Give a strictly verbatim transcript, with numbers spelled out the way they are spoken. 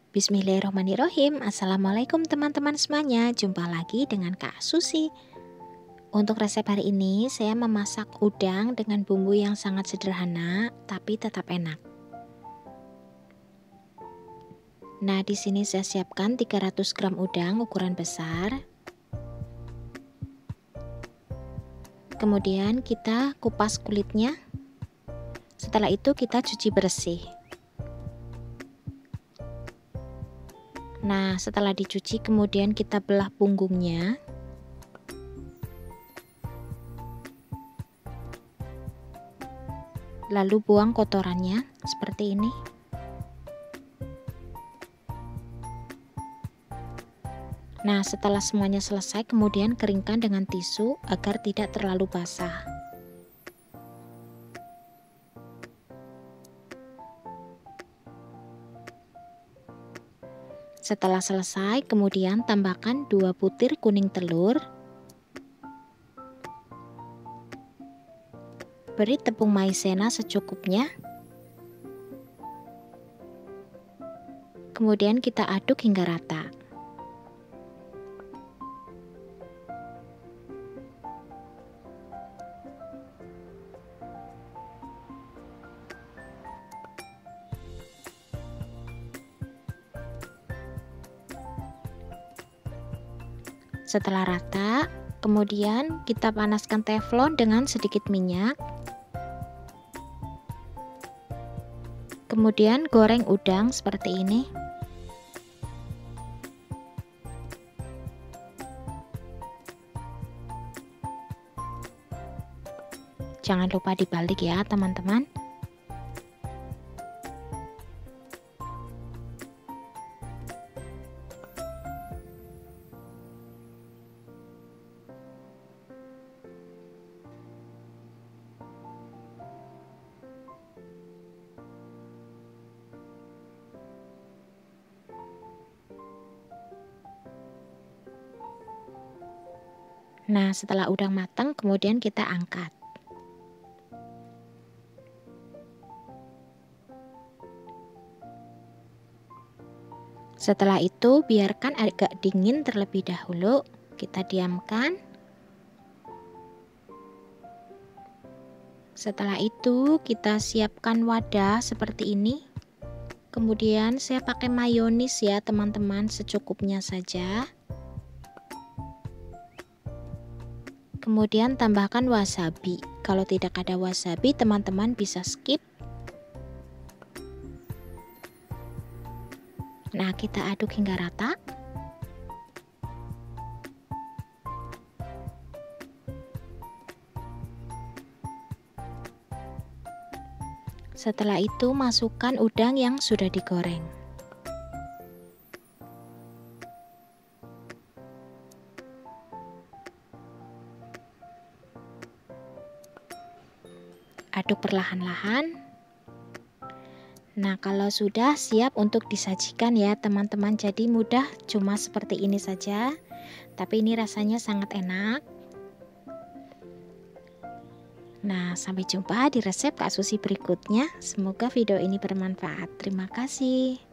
Bismillahirrahmanirrahim. Assalamualaikum teman-teman semuanya. Jumpa lagi dengan Kak Susi. Untuk resep hari ini saya memasak udang dengan bumbu yang sangat sederhana tapi tetap enak. Nah, di sini saya siapkan tiga ratus gram udang ukuran besar. Kemudian kita kupas kulitnya. Setelah itu kita cuci bersih. Nah, setelah dicuci kemudian kita belah punggungnya. Lalu buang kotorannya seperti ini. Nah, setelah semuanya selesai kemudian keringkan dengan tisu agar tidak terlalu basah. Setelah selesai, kemudian tambahkan dua butir kuning telur. Beri tepung maizena secukupnya. Kemudian kita aduk hingga rata. Setelah rata, kemudian kita panaskan teflon dengan sedikit minyak. Kemudian goreng udang seperti ini. Jangan lupa dibalik ya, teman-teman. Nah, setelah udang matang, kemudian kita angkat. Setelah itu, biarkan agak dingin terlebih dahulu. Kita diamkan. Setelah itu, kita siapkan wadah seperti ini. Kemudian saya pakai mayonis ya, teman-teman, secukupnya saja. Kemudian tambahkan wasabi. Kalau tidak ada wasabi, teman-teman bisa skip. Nah, kita aduk hingga rata. Setelah itu, masukkan udang yang sudah digoreng. Aduk perlahan-lahan. Nah, kalau sudah siap untuk disajikan ya teman-teman, jadi mudah, cuma seperti ini saja, tapi ini rasanya sangat enak. Nah, sampai jumpa di resep Kak Susi berikutnya. Semoga video ini bermanfaat. Terima kasih.